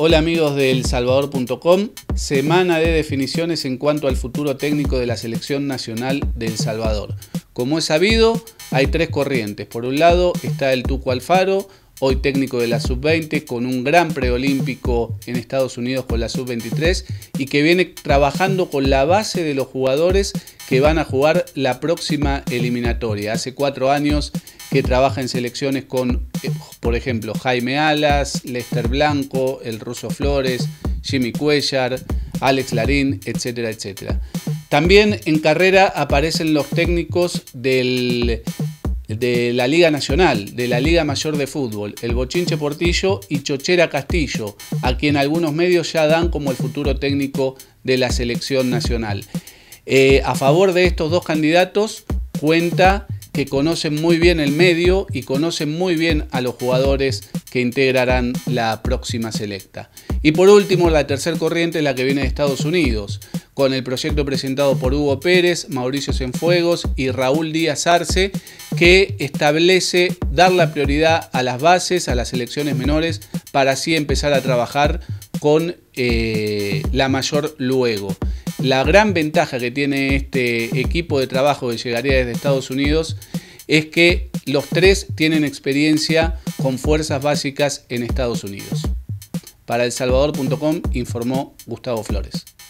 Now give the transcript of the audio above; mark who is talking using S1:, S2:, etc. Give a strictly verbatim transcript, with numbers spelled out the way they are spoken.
S1: Hola amigos de El Salvador punto com, semana de definiciones en cuanto al futuro técnico de la Selección Nacional de El Salvador. Como es sabido, hay tres corrientes. Por un lado está el Tuco Alfaro, hoy técnico de la sub veinte, con un gran preolímpico en Estados Unidos con la sub veintitrés y que viene trabajando con la base de los jugadores que van a jugar la próxima eliminatoria. Hace cuatro años que trabaja en selecciones con, por ejemplo, Jaime Alas, Lester Blanco, el Ruso Flores, Jimmy Cuellar, Alex Larín, etcétera, etcétera. También en carrera aparecen los técnicos del, de la Liga Nacional, de la Liga Mayor de Fútbol, el Bochinche Portillo y Chochera Castillo, a quien algunos medios ya dan como el futuro técnico de la Selección Nacional. Eh, a favor de estos dos candidatos cuenta que conocen muy bien el medio y conocen muy bien a los jugadores que integrarán la próxima selecta. Y por último, la tercer corriente es la que viene de Estados Unidos, con el proyecto presentado por Hugo Pérez, Mauricio Cienfuegos y Raúl Díaz Arce, que establece dar la prioridad a las bases, a las selecciones menores, para así empezar a trabajar con eh, la mayor luego. La gran ventaja que tiene este equipo de trabajo que llegaría desde Estados Unidos es que los tres tienen experiencia con fuerzas básicas en Estados Unidos. Para El Salvador punto com informó Gustavo Flores.